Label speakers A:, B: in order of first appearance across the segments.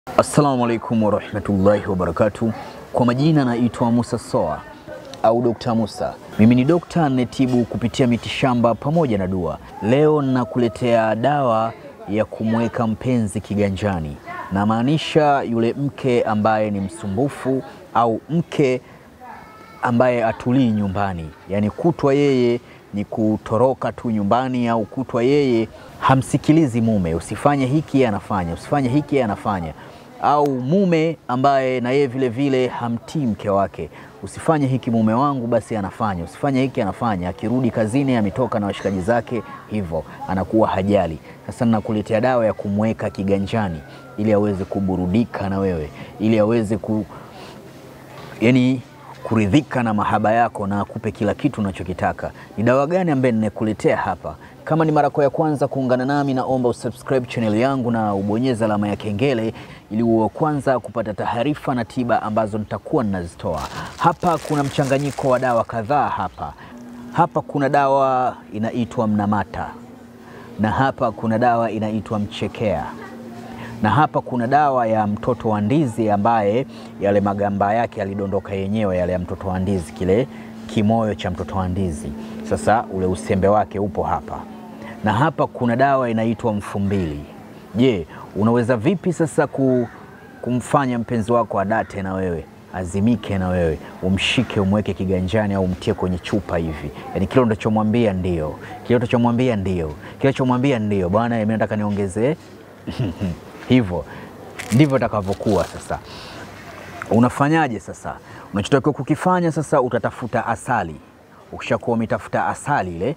A: Assalamu alaikum warahmatullahi wabarakatuh. Kwa majina naitwa Musa Soa au Dr. Musa. Mimi ni dokta anetibu kupitia mitishamba pamoja na dua. Leo nakuletea dawa ya kumweka mpenzi kiganjani. Na maanisha yule mke ambaye ni msumbufu au mke ambaye atulii nyumbani. Yani kutwa yeye ni kutoroka tu nyumbani au kutwa yeye hamsikilizi mume. Usifanye hiki anafanya, usifanye hiki anafanya. Au mume ambaye na yeye vile vile hamtii mke wake. Usifanye hiki mume wangu, basi anafanya. Usifanye hiki anafanya. Akirudi kazini ametoka na washikaji zake, hivyo anakuwa hajali. Sasa nakuletea dawa ya kumweka kiganjani ili aweze kuburudika na wewe, ili aweze kuridhika na mahaba yako na akupe kila kitu unachokitaka. Ni dawa gani ambaye ninakuletea hapa? Kama ni mara yako ya kwanza kuungana nami, naomba usubscribe channel yangu na ubonyeze alama ya kengele ili uwe kwanza kupata taarifa na tiba ambazo nitakuwa ninazitoa. Hapa kuna mchanganyiko wa dawa kadhaa hapa. Hapa kuna dawa inaitwa mnamata. Na hapa kuna dawa inaitwa mchekea. Na hapa kuna dawa ya mtoto wa ndizi ambaye yale magamba yake yalidondoka yenyewe, yale ya mtoto wa ndizi, kile kimoyo cha mtoto wa ndizi. Sasa ule usembe wake upo hapa. Na hapa kuna dawa inaitwa mfumbili. Je, unaweza vipi sasa kumfanya mpenzi wako adate na wewe, azimike na wewe, umshike umweke kiganjani au umtie kwenye chupa hivi? Yani kile unachomwambia ndio, kile unachomwambia ndio, kile unachomwambia ndio. Bwana, mimi nataka niongezee hivyo ndivyo takavyokuwa. Sasa unafanyaje? Sasa unachotakiwa kukifanya sasa, utatafuta asali. Ukishakuwa umetafuta asali ile,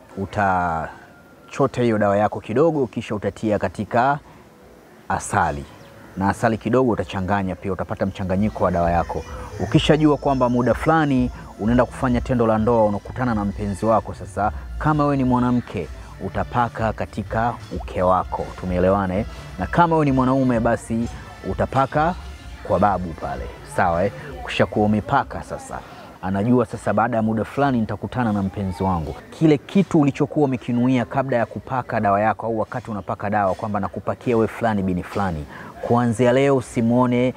A: utachota hiyo dawa yako kidogo, kisha utatia katika asali, na asali kidogo utachanganya pia, utapata mchanganyiko wa dawa yako. Ukishajua kwamba muda fulani unaenda kufanya tendo la ndoa, unakutana na mpenzi wako, sasa kama wewe ni mwanamke utapaka katika uke wako, tumeelewana? Na kama wewe ni mwanaume basi utapaka kwa babu pale, sawa? Ukishakuwa umepaka sasa, anajua sasa baada ya muda fulani nitakutana na mpenzi wangu. Kile kitu ulichokuwa umekinuia kabla ya kupaka dawa yako au wakati unapaka dawa, kwamba nakupakia wewe fulani bini fulani, kuanzia leo usimuone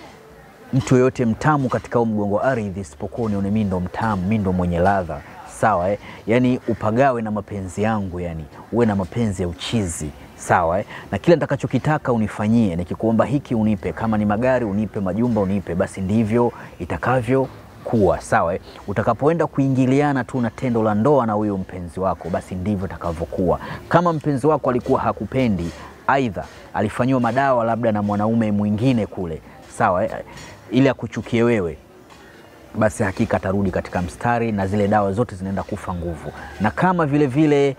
A: mtu yoyote mtamu katika mgongo ardhi isipokuwa unione mimi ndo mtamu, mimi ndo mwenye ladha, sawa? Yani upagawe na mapenzi yangu, yani uwe na mapenzi ya uchizi, sawa? Na kila nitakachokitaka unifanyie, nikikuomba hiki unipe, kama ni magari unipe, majumba unipe, basi ndivyo itakavyo kuwa, sawa? Utakapoenda kuingiliana tu na tendo la ndoa na huyo mpenzi wako, basi ndivyo itakavyokuwa. Kama mpenzi wako alikuwa hakupendi, aidha alifanywa madawa labda na mwanaume mwingine kule, sawa, ili akuchukie wewe, basi hakika atarudi katika mstari na zile dawa zote zinaenda kufa nguvu. Na kama vile vile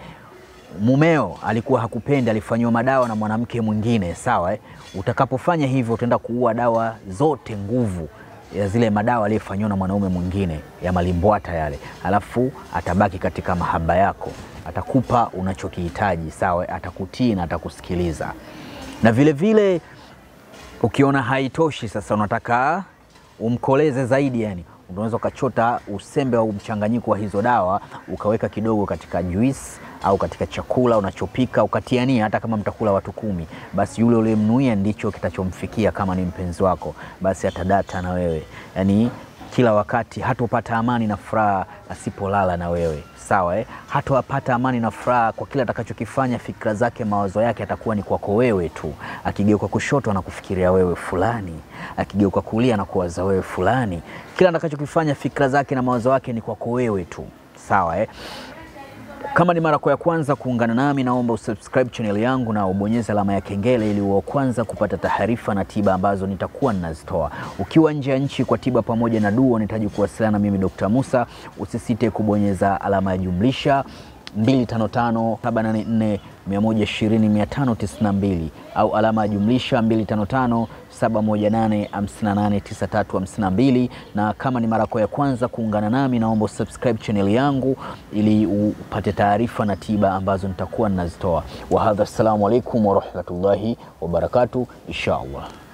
A: mumeo alikuwa hakupendi, alifanywa madawa na mwanamke mwingine, sawa, utakapofanya hivyo utaenda kuua dawa zote, nguvu ya zile madawa aliyofanywa na mwanaume mwingine, ya malimbwata yale. Alafu atabaki katika mahaba yako, atakupa unachokihitaji, sawa, atakutii na atakusikiliza. Na vile vile ukiona haitoshi sasa, unataka umkoleze zaidi, yani unaweza ukachota usembe au mchanganyiko wa hizo dawa ukaweka kidogo katika juice au katika chakula unachopika, ukatiania. Hata kama mtakula watu 10, basi yule uliyemnuia ndicho kitachomfikia. Kama ni mpenzi wako, basi atadata na wewe, yani kila wakati hatopata amani na furaha asipolala na wewe, sawa? Hatopata amani na furaha kwa kila atakachokifanya. Fikra zake, mawazo yake atakuwa ni kwako wewe tu. Akigeuka kushoto anakufikiria wewe fulani, akigeuka kulia anakuwaza wewe fulani. Kila atakachokifanya fikra zake na mawazo yake ni kwako wewe tu, sawa? Kama ni mara yako ya kwanza kuungana nami, naomba usubscribe channel yangu na ubonyeze alama ya kengele ili uwe kwanza kupata taarifa na tiba ambazo nitakuwa ninazitoa. Ukiwa nje ya nchi kwa tiba pamoja na dua, unahitaji kuwasiliana na mimi Dr. Musa, usisite kubonyeza alama ya jumlisha 255 784 120 592 au alama ya jumlisha 255 718 58 9352. Na kama ni mara yako ya kwanza kuungana nami, naomba subscribe channel yangu ili upate taarifa na tiba ambazo nitakuwa ninazitoa. Wa hadha, assalamu alaikum wa rahmatullahi wa barakatuh, inshallah.